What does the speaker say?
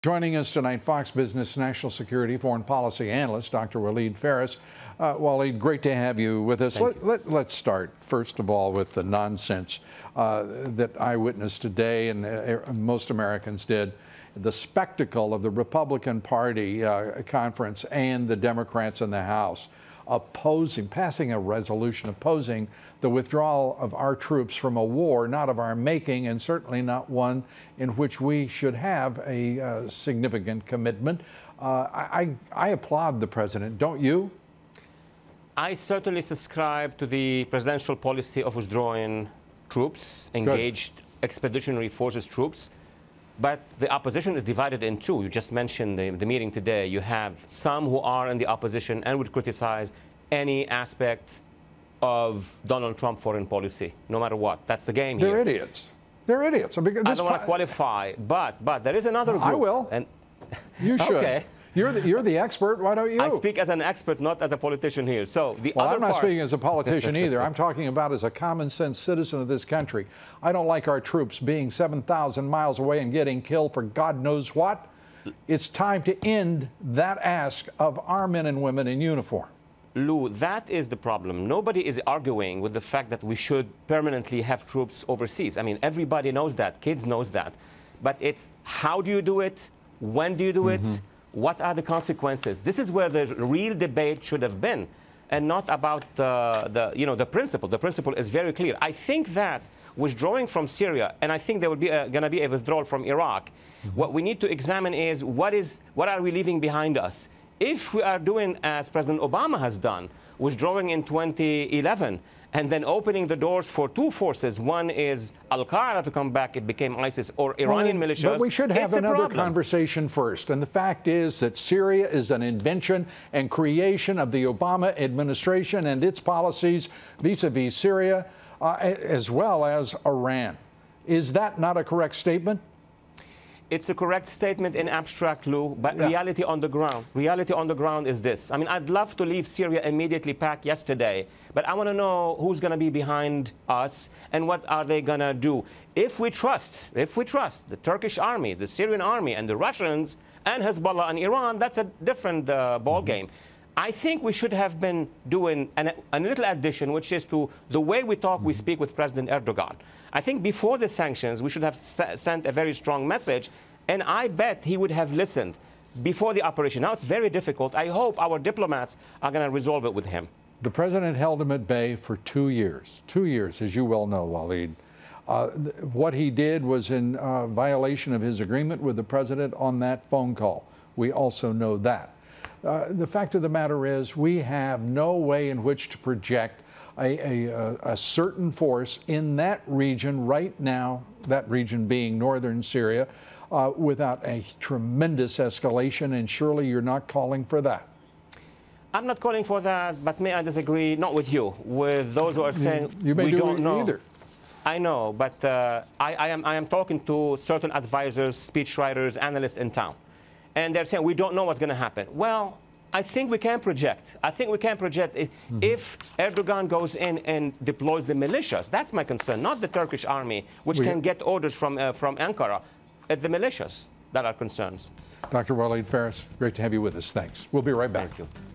Joining us tonight, Fox Business national security foreign policy analyst, Dr. Waleed Phares. Waleed, great to have you with us. Let's start, first of all, with the nonsense that I witnessed today, and most Americans did. The spectacle of the Republican Party conference and the Democrats in the House passing a resolution opposing the withdrawal of our troops from a war not of our making, and certainly not one in which we should have a significant commitment. I applaud the president, don't you? I certainly subscribe to the presidential policy of withdrawing troops, engaged expeditionary forces troops. But the opposition is divided in two. You just mentioned the meeting today. You have some who are in the opposition and would criticize any aspect of Donald Trump foreign policy, no matter what. That's the game here. They're idiots. They're idiots. I don't want to qualify, but there is another group. I will. And you should. Okay. You're the expert. Why don't you? I speak as an expert, not as a politician here. So I'm not speaking as a politician either. I'm talking about as a common sense citizen of this country. I don't like our troops being 7,000 miles away and getting killed for God knows what. It's time to end that ask of our men and women in uniform. Lou, that is the problem. Nobody is arguing with the fact that we should permanently have troops overseas. I mean, everybody knows that. Kids knows that. But it's how do you do it? When do you do it? What are the consequences? This is where the real debate should have been, and not about the principle. The principle is very clear. I think that withdrawing from Syria, and I think there will be going to be a withdrawal from Iraq. What we need to examine is what are we leaving behind us? If we are doing as President Obama has done, withdrawing in 2011, and then opening the doors for two forces. One is Al-Qaeda to come back, it became ISIS, or Iranian militias. But we should have another conversation first. And the fact is that Syria is an invention and creation of the Obama administration and its policies vis-a-vis Syria, as well as Iran. Is that not a correct statement? It's a correct statement in abstract, Lou, but reality on the ground is this. I mean, I'd love to leave Syria immediately back yesterday, but I want to know who's going to be behind us and what are they going to do. If we trust the Turkish army, the Syrian army, and the Russians, and Hezbollah and Iran, that's a different ball game. I think we should have been doing a little addition, which is to the way we talk, we speak with President Erdogan. I think before the sanctions, we should have sent a very strong message, and I bet he would have listened before the operation. Now it's very difficult. I hope our diplomats are going to resolve it with him. The president held him at bay for 2 years. 2 years, as you well know, Waleed. What he did was in violation of his agreement with the president on that phone call. We also know that. The fact of the matter is we have no way in which to project a certain force in that region right now, that region being northern Syria, without a tremendous escalation, and surely you're not calling for that. I'm not calling for that, but may I disagree, not with you, with those who are saying we don't know. Either. I know, but I am talking to certain advisors, speechwriters, analysts in town. And they're saying we don't know what's going to happen. Well, I think we can project. I think we can project if Erdogan goes in and deploys the militias. That's my concern, not the Turkish army, which can get orders from Ankara. It's the militias that are concerns. Dr. Waleed Phares, great to have you with us. Thanks. We'll be right back. Thank you.